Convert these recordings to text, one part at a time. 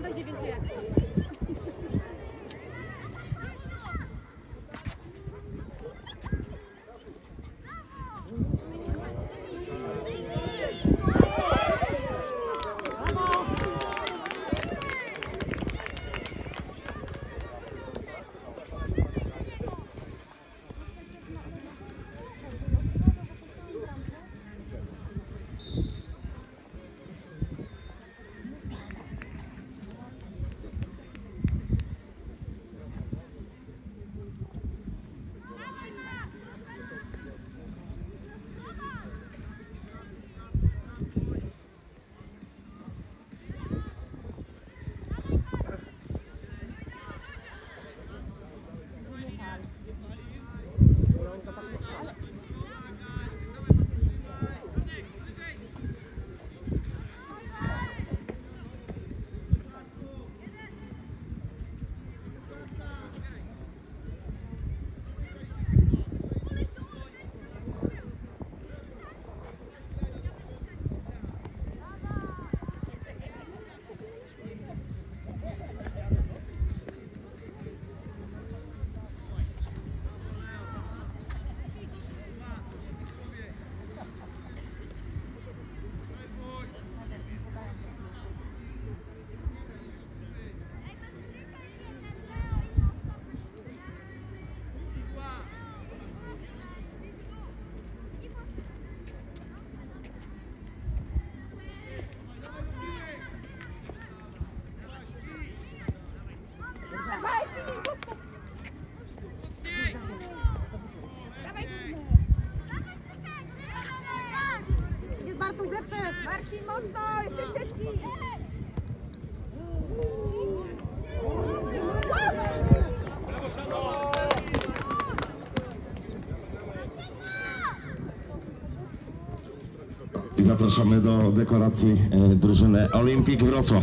będzie więcej jak Marcin, mocno! Jesteś szybki! I zapraszamy do dekoracji drużyny Olimpik Wrocław.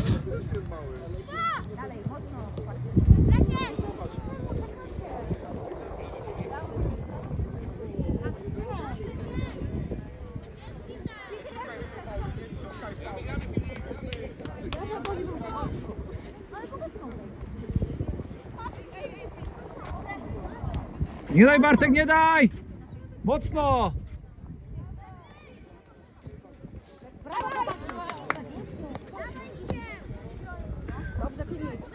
Nie daj, Bartek, nie daj! Mocno! Dobrze, Filip.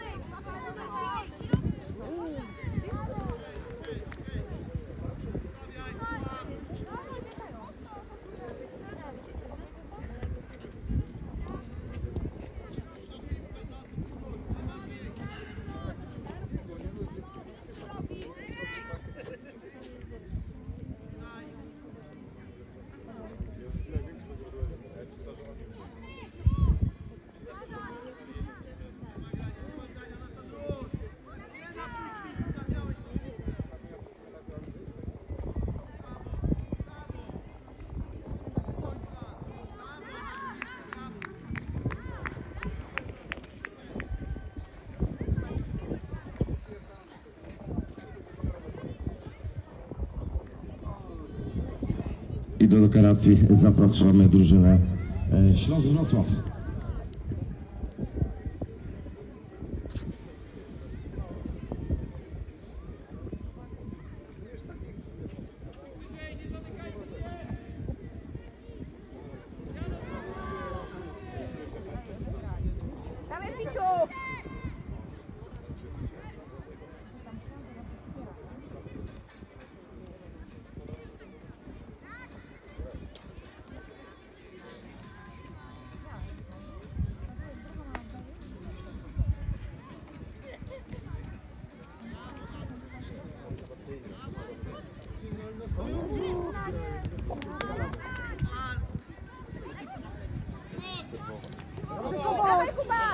I do dekoracji zapraszamy drużynę Śląsk Wrocław. Dawaj, Piciu! Dawaj, Kuba!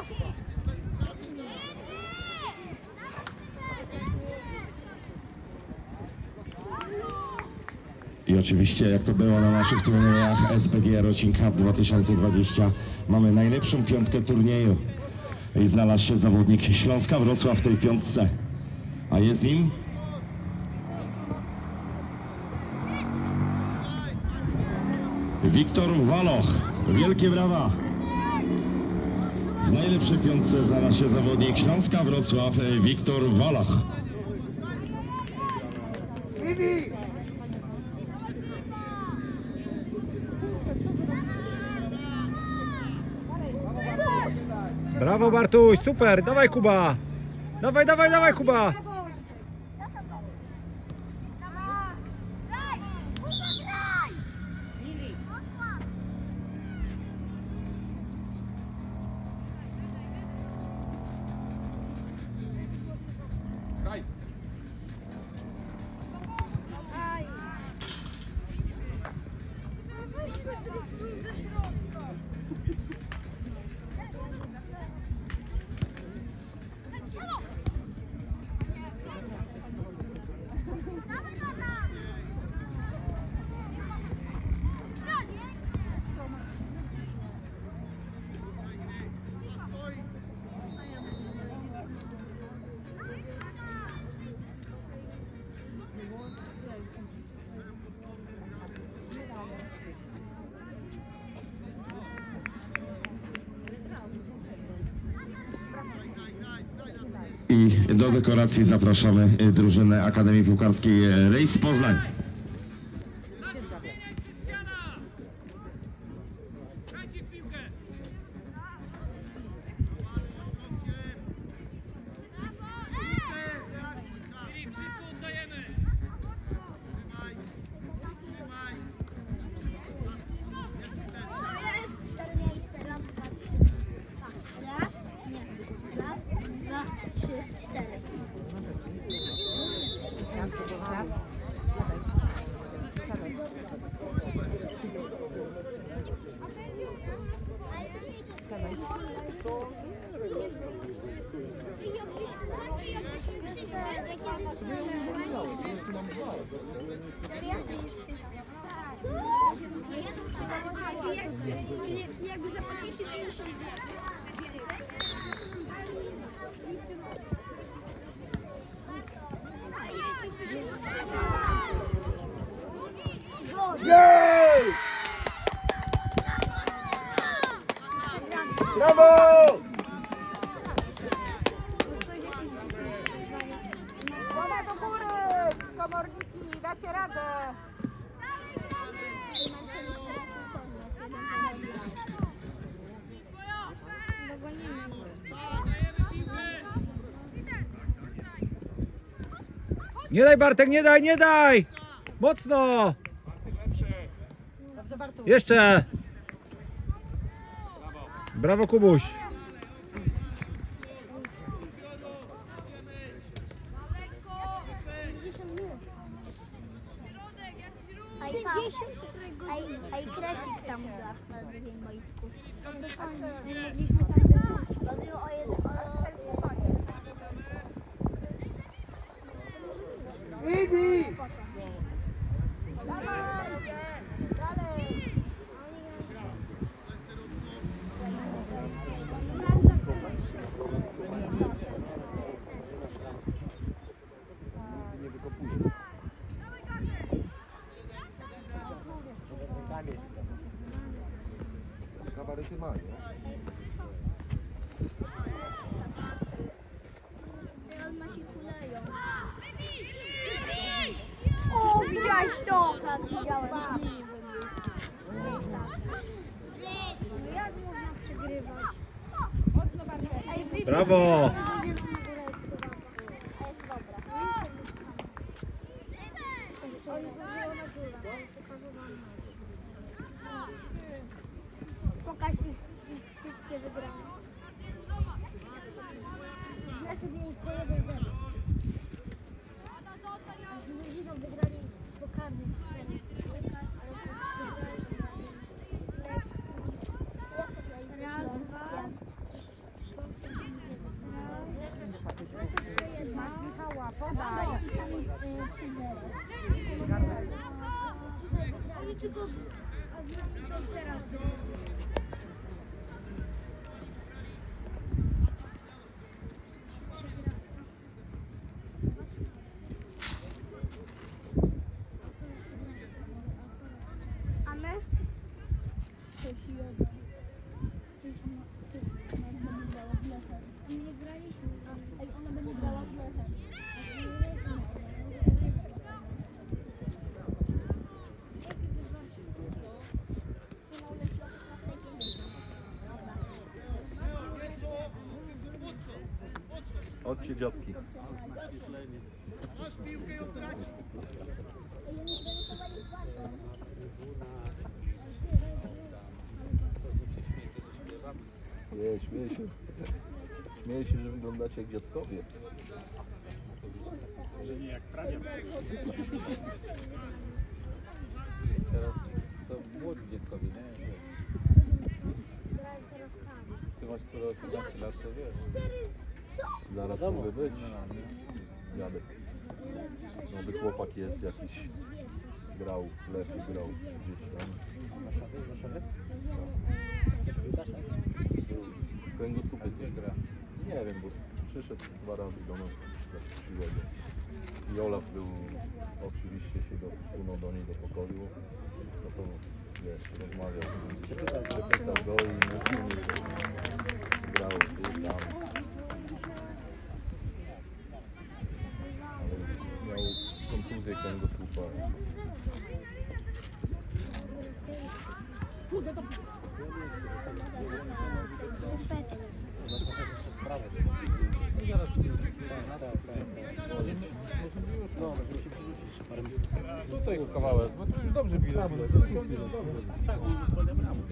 I oczywiście, jak to było na naszych turniejach SBG Jarocin Cup 2020, mamy najlepszą piątkę turnieju. I znalazł się zawodnik Śląska Wrocław w tej piątce. A jest im Wiktor Waloch. Wielkie brawa. W najlepszej piątce znalazł się zawodnik Śląska Wrocław Wiktor Walach. Brawo Bartuś, super, dawaj Kuba. Dawaj, dawaj, dawaj Kuba. I do dekoracji zapraszamy drużynę Akademii Piłkarskiej Rejs Poznań. Jakby zapłaciliście 50 Jej! Brawo! Głowę do góry! Komorniki, dacie radę! Nie daj Bartek, nie daj, nie daj! Mocno! Jeszcze! Brawo Kubuś! A i krecik tam była na drugim boisku. Mogliśmy tam było o jeden. Gabaryty mają. O, widziałeś to? Tak, widziałem. Jak można przegrywać? Brawo! Pokaż ich wszystkie wygrane. Ja sobie ich po 1-0. A z Ludziną wygrali po karnych 4. Raz, dwa. Michała, podaj! Oni tylko, a z nami to teraz było. A my? Coś Chodźcie dziadki. Śmieję się. Śmieję się, że wyglądacie jak dziadkowie. Że nie jak prawie. Teraz są młodzi dziadkowie, nie? Ty masz tyle 18 lat, to wiesz. Zaraz mogę być. Jadę. Nowy chłopak jest jakiś. Grał, lepiej grał gdzieś tam. W kręgosłupie coś gra. Nie wiem, bo przyszedł 2 razy do nas tak siłego. I Olaf był, oczywiście się wsunął do niej do pokoju. No to wiesz, rozmawiał. Przepytał go i mówił, że grał tu, tam. Ale miał kontuzję kręgosłupa. Tutaj kawałek, bo to już dobrze bije. Tak, on zasłania bramkę.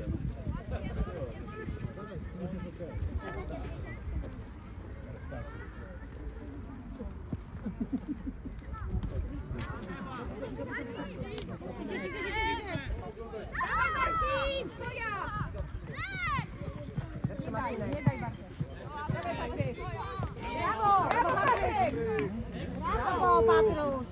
Dawaj Marcin, twoja! Nie daj Bartek. Dawaj Patryk. Brawo, brawo Patryk! Brawo, Patruś!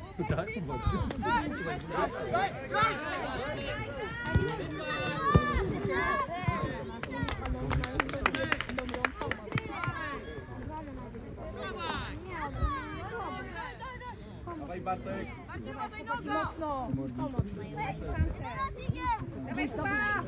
Dawaj Bartek. Mocno. Dawaj Kuba.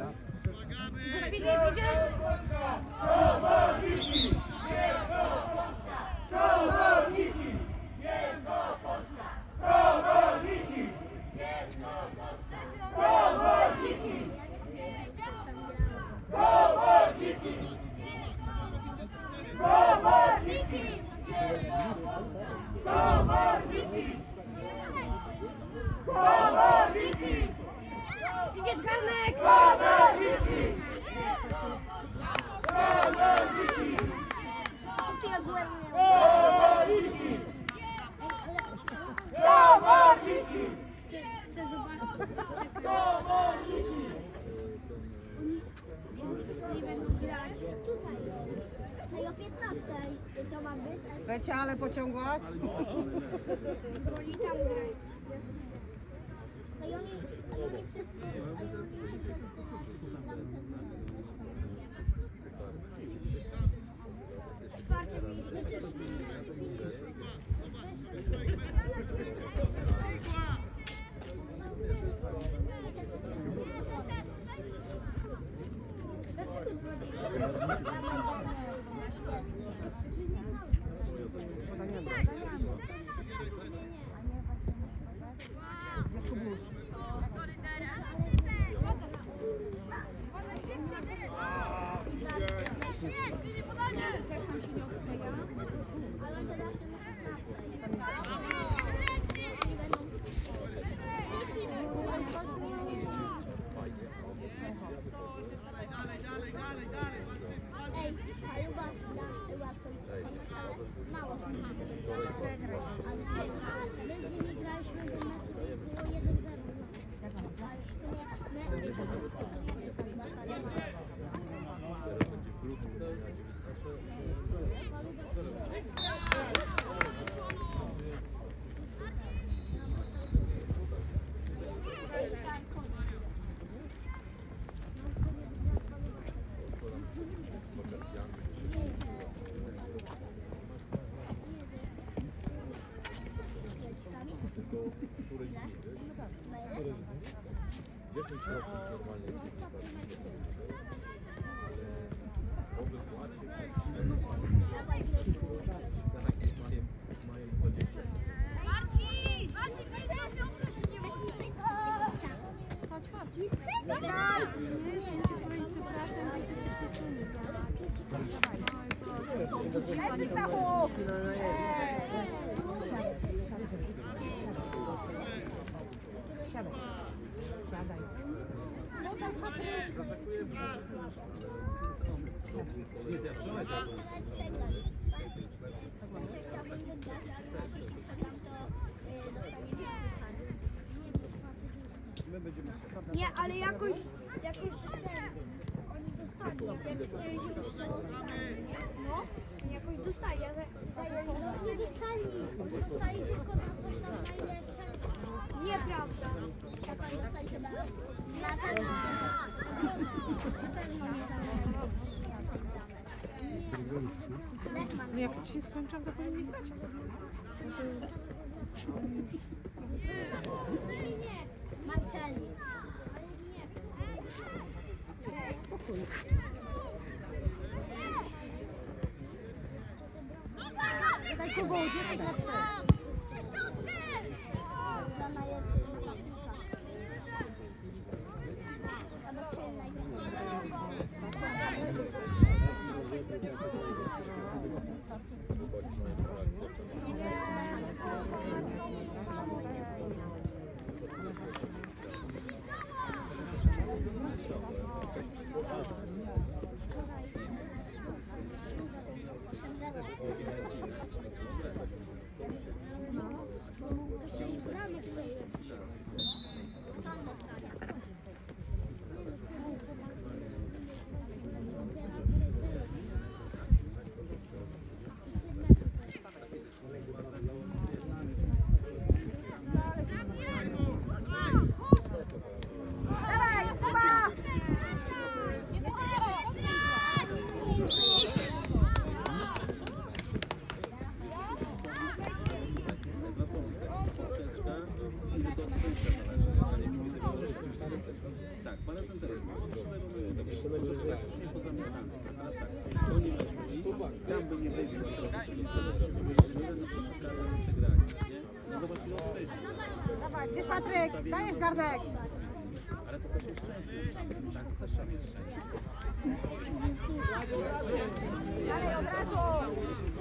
Idziesz, Garnek! Co ty jak byłem Chcę zobaczyć. Oni będą grać tutaj. No i o 15 to ma być. Becia, ale pociągłaś? Oni tam grają. No i oni wszyscy czwarte miejsce też Przepraszam, że się przesunę. Leci Stachu! Nie, ale jakoś oni dostali, no, jakoś dostali, ale nie dostali tylko na coś tam najlepsze. Nieprawda. Na pewno Nie, jak się skończą, to powinni grać. nie. Marceli. Spokój. Daj po wodzie, tak jak Dawaj, Patryk, dajesz garnek. Ale to też jest szczęście. Tak, to też trzeba mieć szczęście. dalej od razu!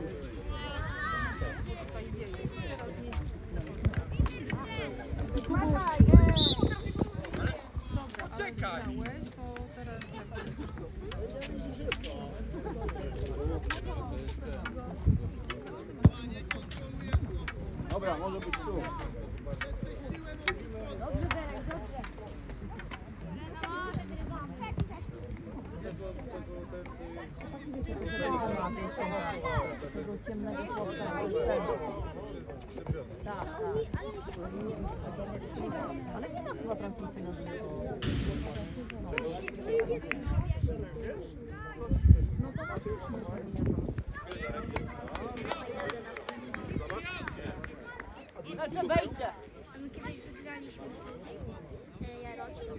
Wykładaj! Czekaj! Dobra, może być tu. Dobrze, Derek, dobrze. Ale nie ma chyba transmisji na żywo. No to Znaczy wejdźcie. A my kiedyś wygraliśmy Jarocin.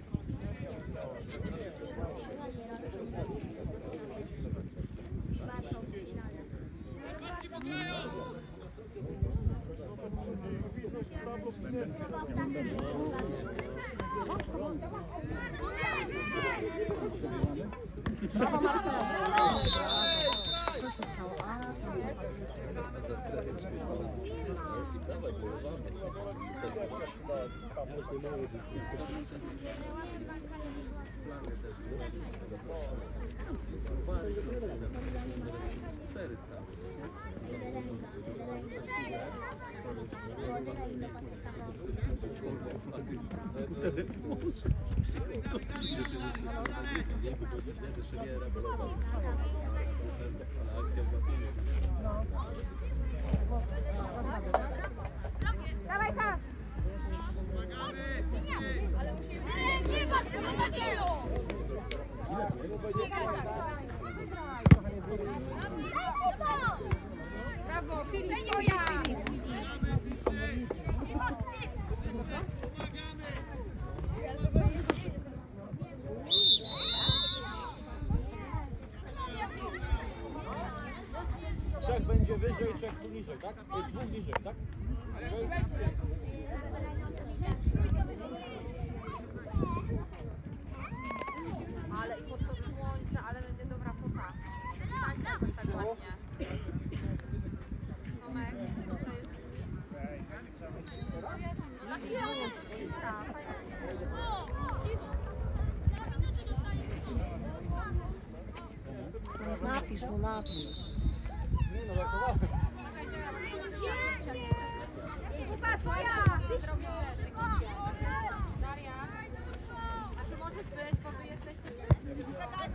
Dawaj tak! Ale musimy... Nie patrz, no takiego! Brawo, Filip, twoja! Trzech będzie wyżej, trzech poniżej, tak? Dwóch niżej, tak? Ale i pod to słońce, ale będzie dobra fota. Tomek, dostajesz z nimi? Na chwilę do zdjęcia. Napisz mu, napisz. Kuba, swoja! Daria, a czy możesz być, bo wy jesteście wszyscy?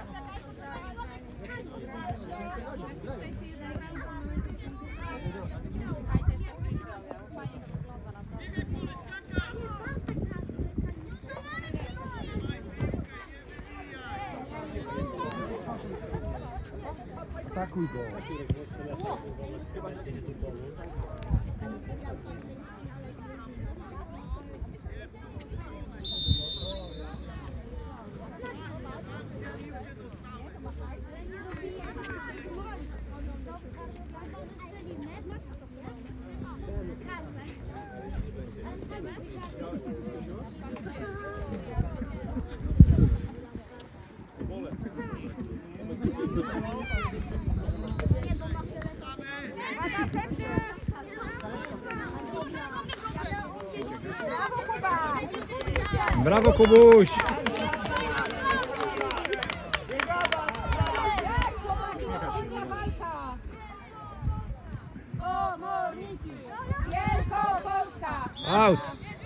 Atakuj go. Brawo, Kubuś! Out!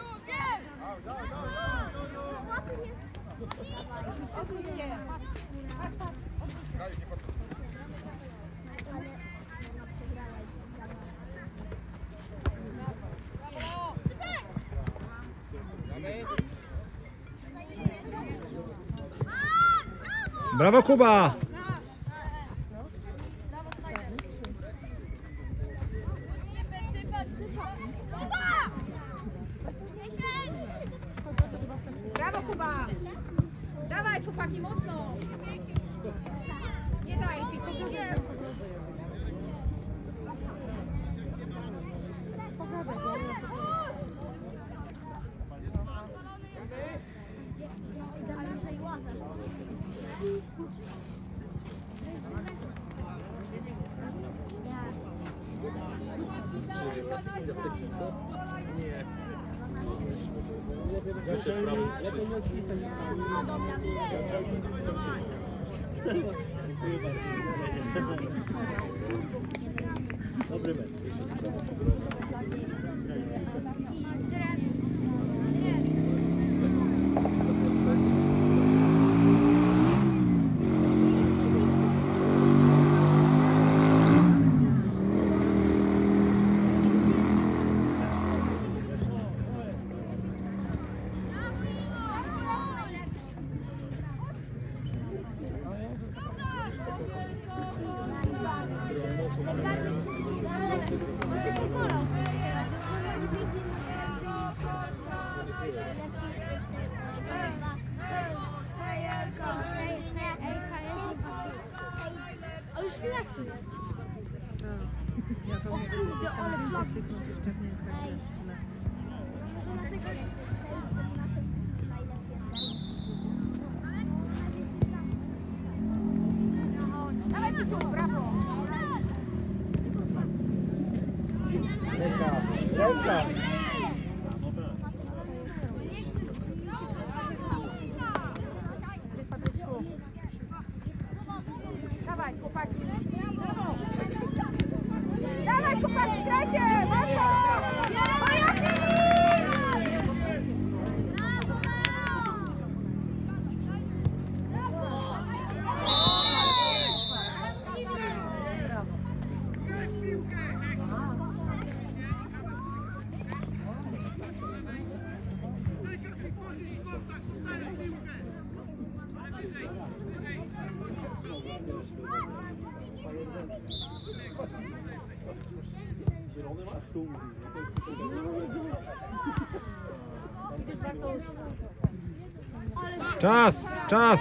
Brawo, Kuba! Brawo, Kuba! Dawaj, chłopaki, mocno! Nie daj, tylko nie. Dobry mecz. O, już lepiej jest. O kurde, ale flaki. Dawaj, Maciu, brawo! Czeka! Dawaj, chłopaki! Dawaj, chłopaki, grajcie! Mocno! Czas! Czas!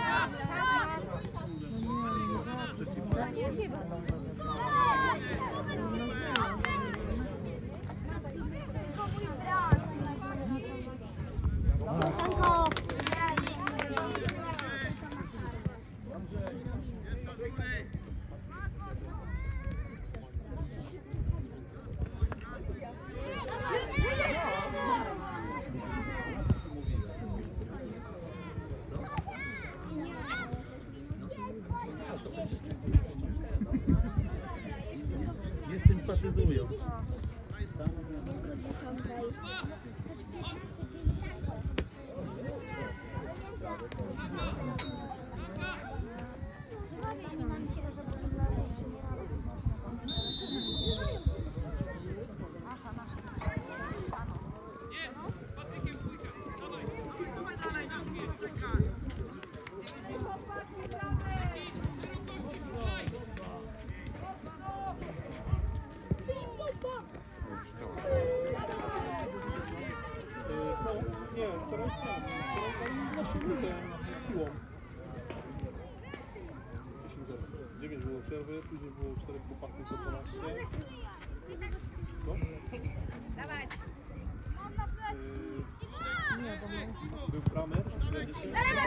sympatyzują. Nie, wczoraj naszą ligę piłą. 9 było przerwy, później było 4 chłopaków za 12. Co? Dawać. Nie, tam był Kramer, 40.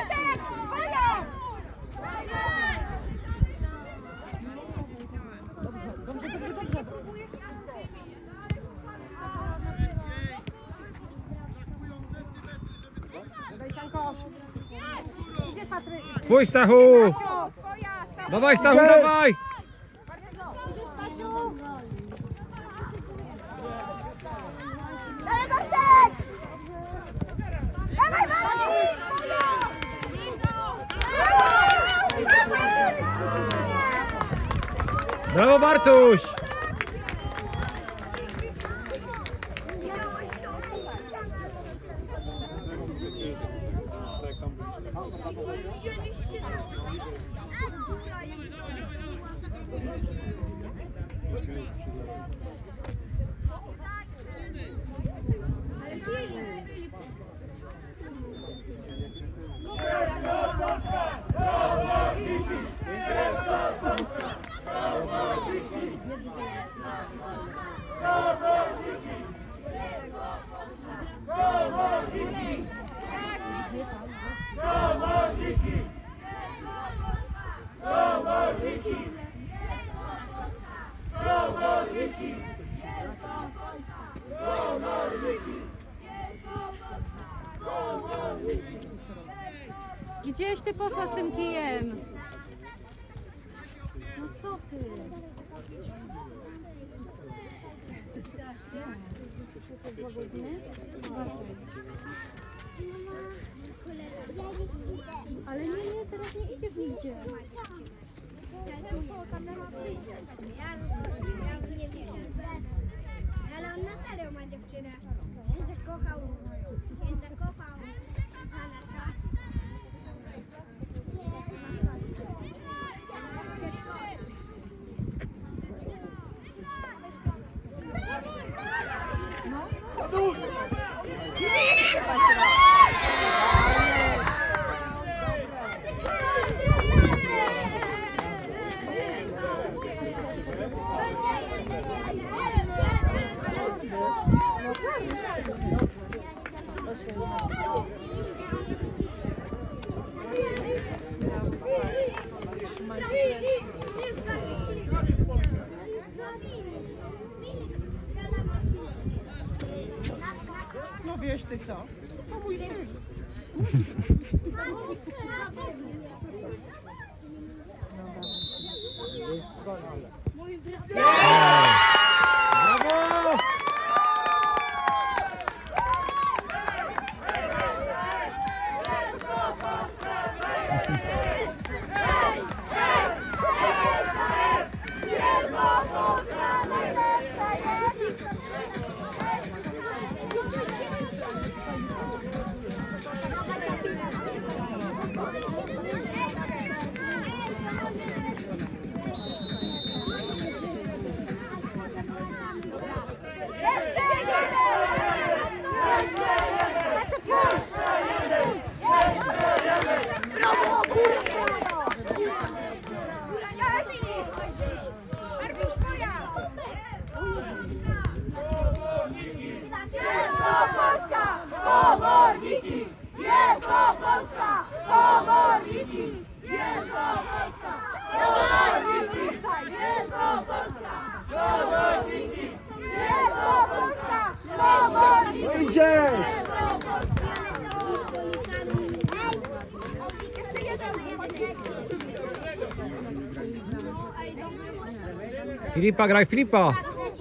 Twój Stachu! Dawaj Stachu, dawaj! Brawo Bartuś! Gdzieś ty poszła z tym kijem? No co ty? Ale nie, teraz nie idziesz nigdzie. Ja nie wiem. Ale on na serio ma dziewczynę. Się zakochał. Hanasa. No wiesz ty co? To mój syn. Brawo! Komorniki! Wielkopolska! Komorniki! Wielkopolska! Komorniki! Wielkopolska! Komorniki! Wielkopolska! Komorniki! Idziesz! Filipa, graj Filipa!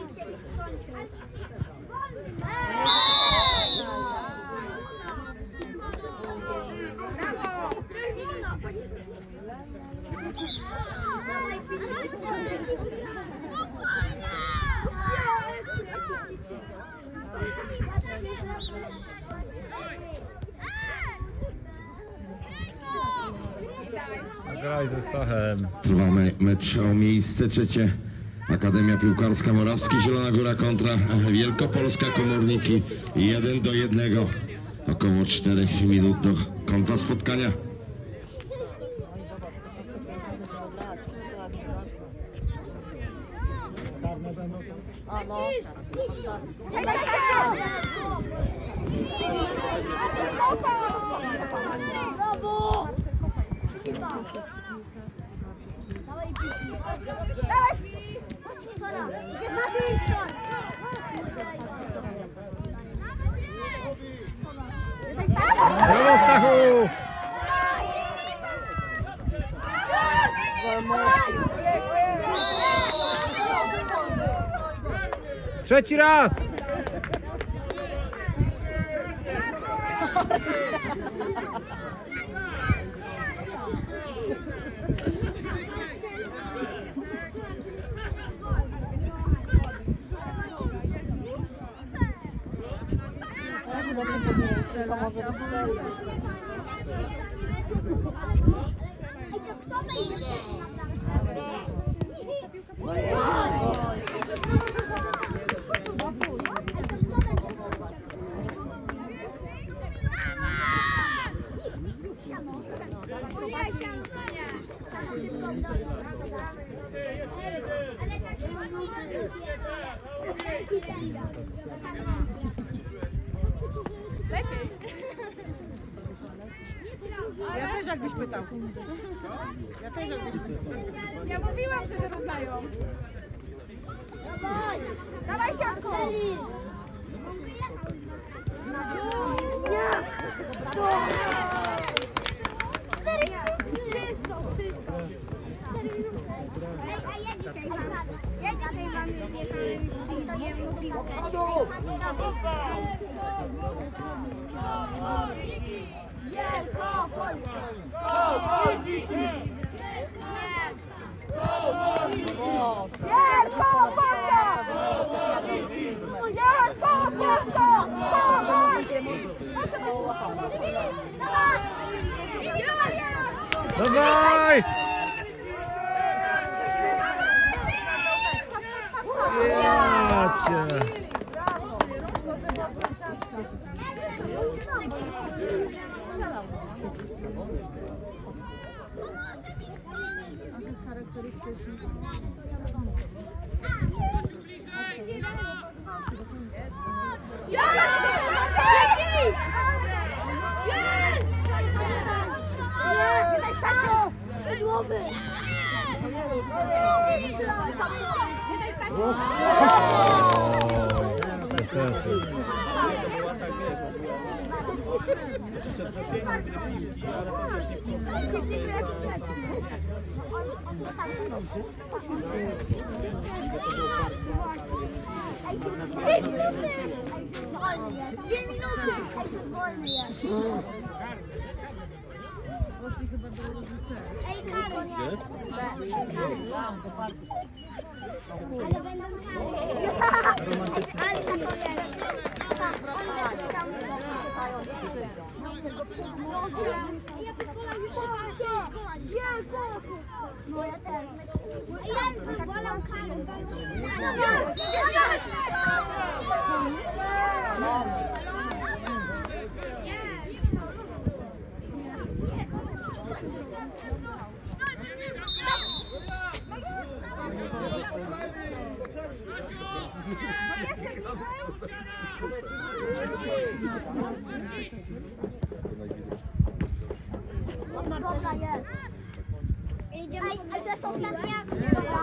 Stachem. Trwa mecz o miejsce trzecie. Akademia Piłkarska Morawski, Zielona Góra kontra Wielkopolska Komorniki. 1-1. Około 4 minut do końca spotkania. A no. Brawo! Brawo, Stachu! Trzeci raz! Jakby dobrze podnieść, to może wystrzelić. Ej, to kto będzie Ja też jakbyś pytał. Ja też jakbyś pytał. Ja mówiłam, że wyrównają. Dawaj siatko! Ja dzisiaj mam jedną piłkę. Dawaj! Ja cię. Bez sensu. Ej, Karol, nie. Ale będą Ale to ja pozwalam już no ja też. Ja pozwalam karę. Dobra, jest. Idziemy. Ale to jest ostatnia. Dobra.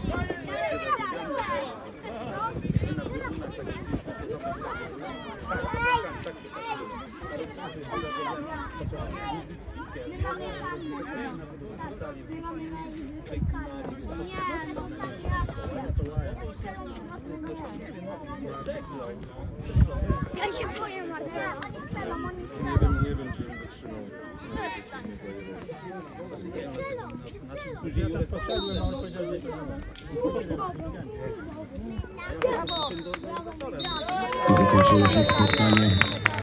Ja się boję, Marcela. Nie wiem, czy bym wytrzymał. I zakończyło się spotkanie